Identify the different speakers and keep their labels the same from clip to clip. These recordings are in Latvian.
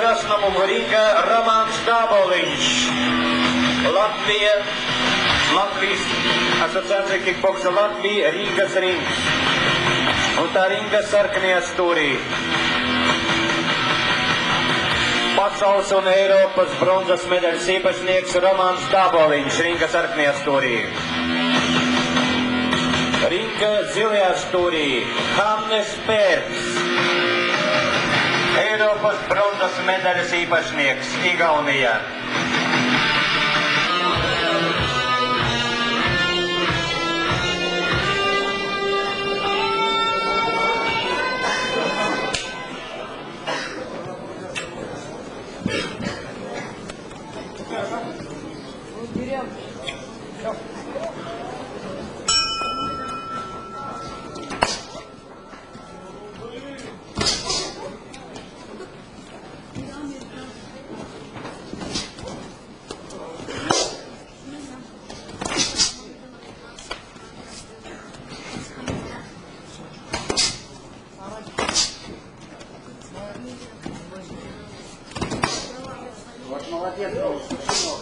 Speaker 1: Krasnomu Rīga Romāns Dāboliņš. Latvijas asociācija Kikboksa Latvija Rīgas rings. Un tā ringa sarkanajā stūrī. Pasaules un Eiropas bronzas medaļas īpašnieks Romāns Dāboliņš ringa sarkanajā stūrī. Ringa zilajā stūrī Hannes Pērts. Eiropas bronzas medaļas īpašnieks Igaunijā.
Speaker 2: Вот молодец, Ром.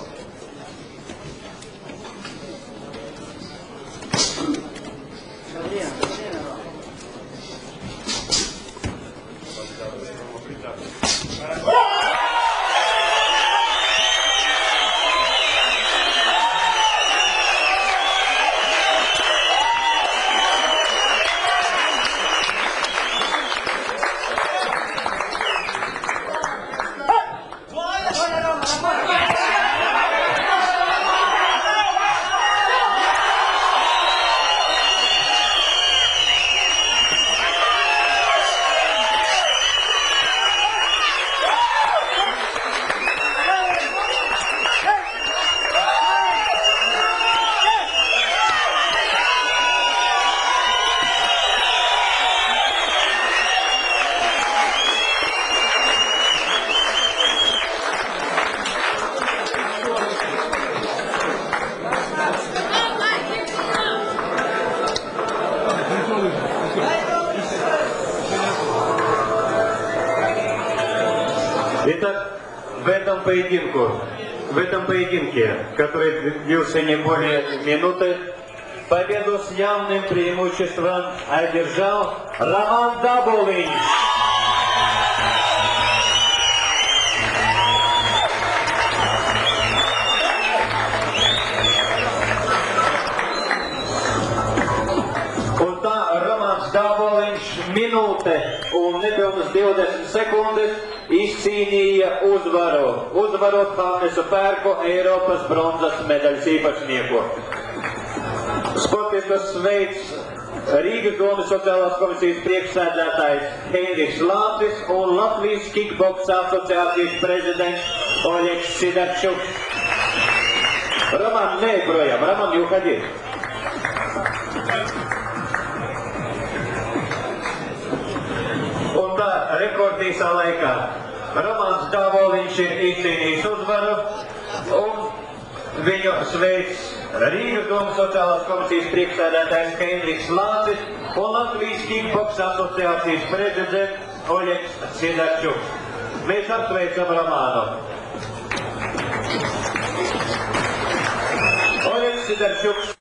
Speaker 1: Итак, в этом поединке, который длился не более минуты, победу с явным преимуществом одержал Роман Дāboliņš. Un tā Romāns Dāboliņš minūte un nepilnas 20 sekundes izcīnīja uzvaru, uzvarot Hannesu Pērku, Eiropas bronzas medaļas īpašnieku. Sportistus sveic Rīgas domas sociālās komisijas priekšsēdētājs Heinrichs Lācis un Latvijas Kikboksa asociācijas prezidents Oļegs Sidarčuks. Roman, neej projām, Roman, you ходи. Un tā rekordīsā laikā Romāns Dāboliņš ir izcīnījis uzvaru un viņu sveic Rīgas domas sociālās komisijas priekšsēdētājs Heinrichs Lācis un Latvijas Kikboksa asociācijas prezidents Oļegs Sidarčuks. Mēs apsveicam Romānu. Oļegs Sidarčuks.